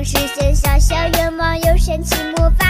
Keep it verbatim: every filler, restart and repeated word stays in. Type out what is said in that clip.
实现小小愿望，有神奇魔法。